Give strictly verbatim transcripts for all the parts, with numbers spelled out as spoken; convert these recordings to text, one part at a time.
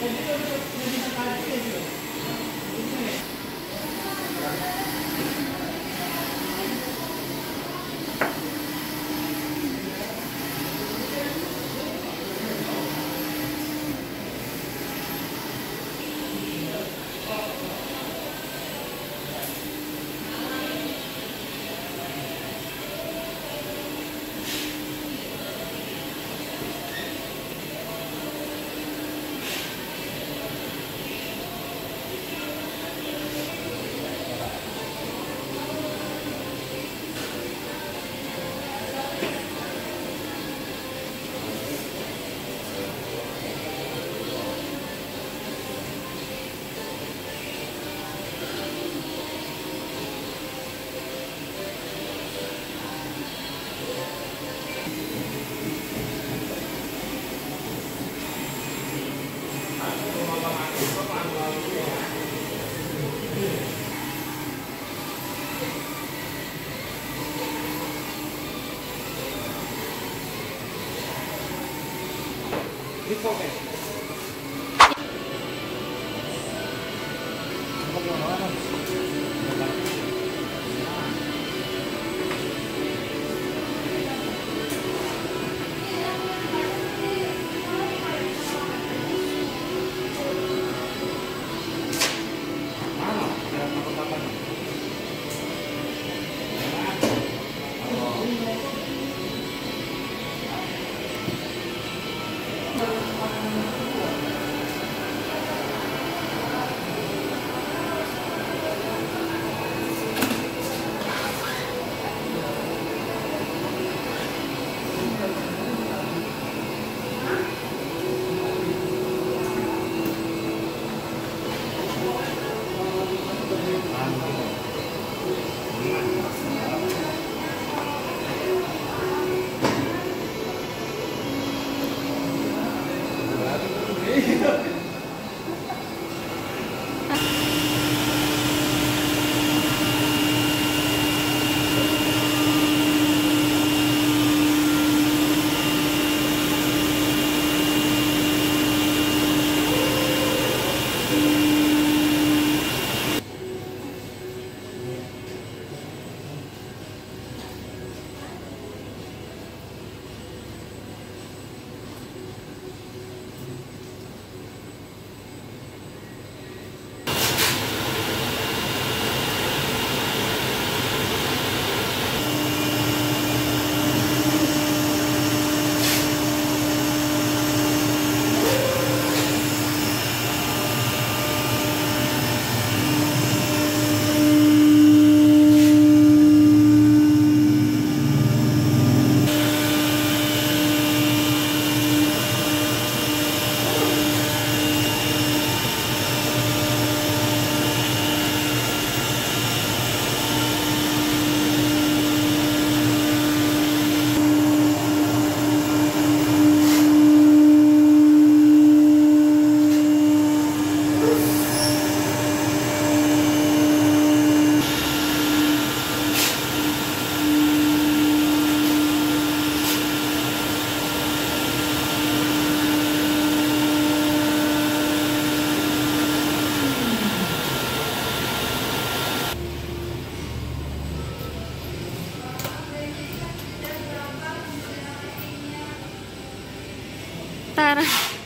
Ntar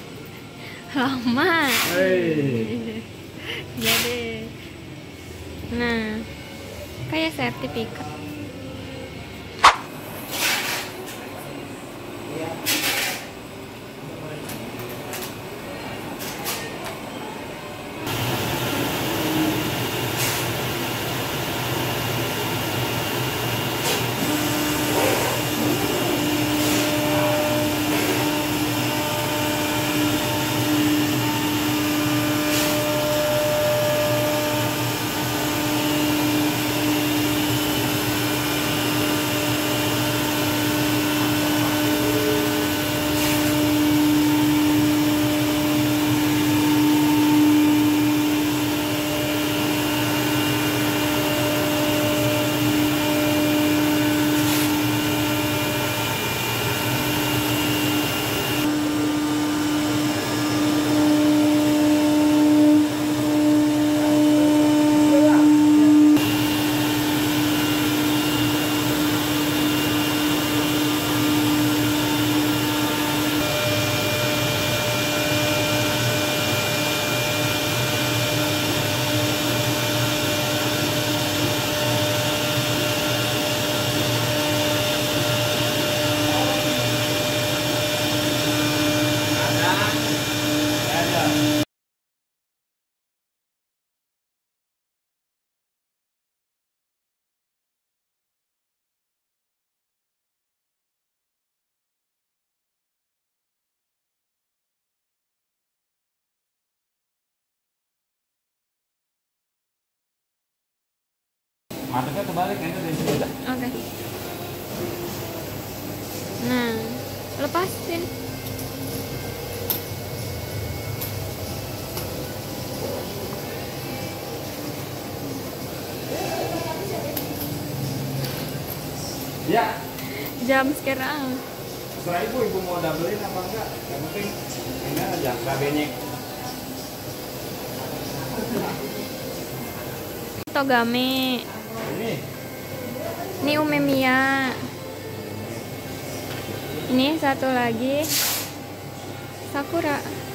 lama. Hey. Jadi, nah kayak sertifikat. Matanya terbalik ini dari sini udah. Oke. Nah, lepasin. Ya. Jam sekarang. Setelah ibu, ibu mau doublein apa enggak? Yang penting ini aja cabenya. Togame. Ini. Ini umemiya. Ini satu lagi sakura.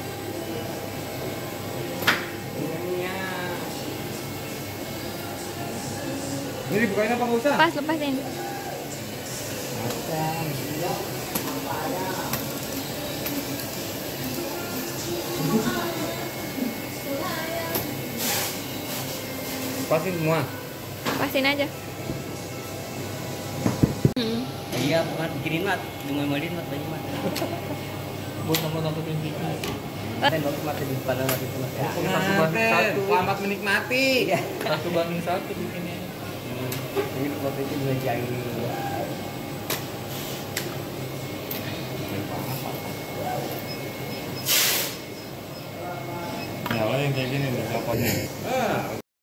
Ini dibukain apa nggak usah? Pas, lepasin. Pasin semua. Pasin aja. Hmm. Iya, bukan bikinin mat, dengan malin mat baju mat. Buat nomor satu pintu. Kan waktu mati di depan mat itu mat. Ya. Satu banding satu. Selamat menikmati. Iya. Satu banding satu bikinnya. Ini waktu itu dua jam. Nah, yang kayak gini nih,